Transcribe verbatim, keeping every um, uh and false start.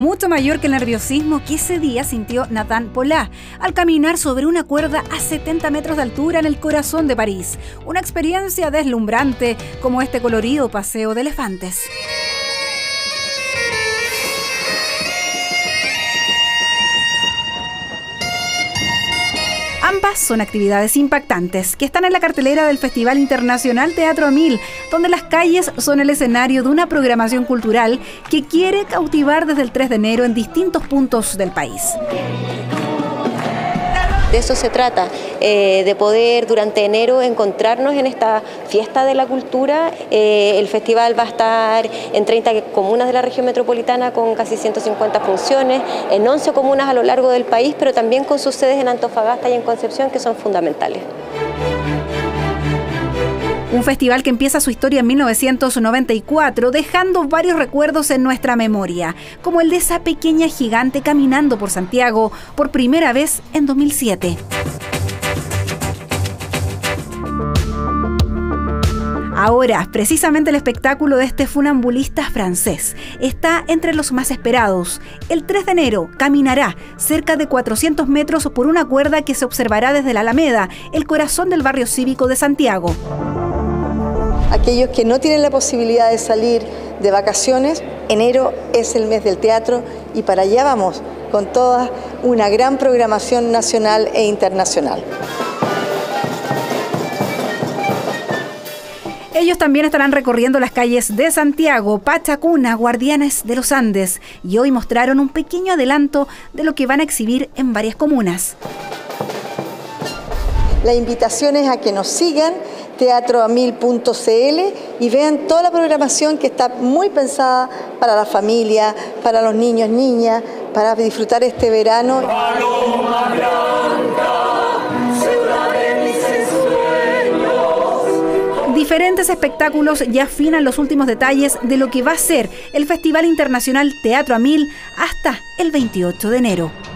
mucho mayor que el nerviosismo que ese día sintió Nathan Polá al caminar sobre una cuerda a setenta metros de altura en el corazón de París. Una experiencia deslumbrante como este colorido paseo de elefantes. Ambas son actividades impactantes que están en la cartelera del Festival Internacional Teatro a Mil, donde las calles son el escenario de una programación cultural que quiere cautivar desde el tres de enero en distintos puntos del país. De eso se trata, eh, de poder durante enero encontrarnos en esta fiesta de la cultura. Eh, el festival va a estar en treinta comunas de la región metropolitana con casi ciento cincuenta funciones, en once comunas a lo largo del país, pero también con sus sedes en Antofagasta y en Concepción, que son fundamentales. Un festival que empieza su historia en mil novecientos noventa y cuatro, dejando varios recuerdos en nuestra memoria, como el de esa pequeña gigante caminando por Santiago por primera vez en dos mil siete. Ahora, precisamente el espectáculo de este funambulista francés está entre los más esperados. El tres de enero caminará cerca de cuatrocientos metros por una cuerda que se observará desde la Alameda, el corazón del barrio cívico de Santiago. Aquellos que no tienen la posibilidad de salir de vacaciones, enero es el mes del teatro y para allá vamos con toda una gran programación nacional e internacional. Ellos también estarán recorriendo las calles de Santiago, Pachacuna, Guardianes de los Andes, y hoy mostraron un pequeño adelanto de lo que van a exhibir en varias comunas. La invitación es a que nos sigan, teatro a mil punto c l, y vean toda la programación que está muy pensada para la familia, para los niños, niñas, para disfrutar este verano. Paloma blanca, ciudad de mis ensueños. Diferentes espectáculos ya afinan los últimos detalles de lo que va a ser el Festival Internacional Teatro a Mil hasta el veintiocho de enero.